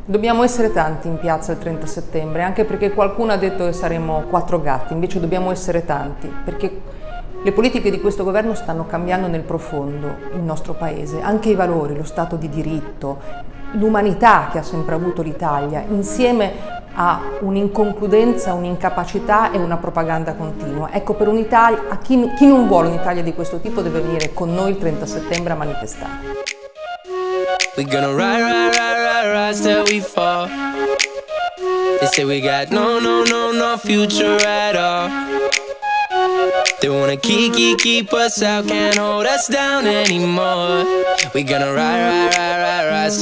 Dobbiamo essere tanti in piazza il 30 settembre, anche perché qualcuno ha detto che saremo 4 gatti, invece dobbiamo essere tanti, perché le politiche di questo governo stanno cambiando nel profondo il nostro paese, anche i valori, lo Stato di diritto, l'umanità che ha sempre avuto l'Italia, insieme a un'inconcludenza, un'incapacità e una propaganda continua. Ecco, per un'Italia, a chi non vuole un'Italia di questo tipo deve venire con noi il 30 settembre a manifestare. We gonna rise till we fall. They say we got no future at all. They wanna keep us out, can't hold us down anymore. We gonna rise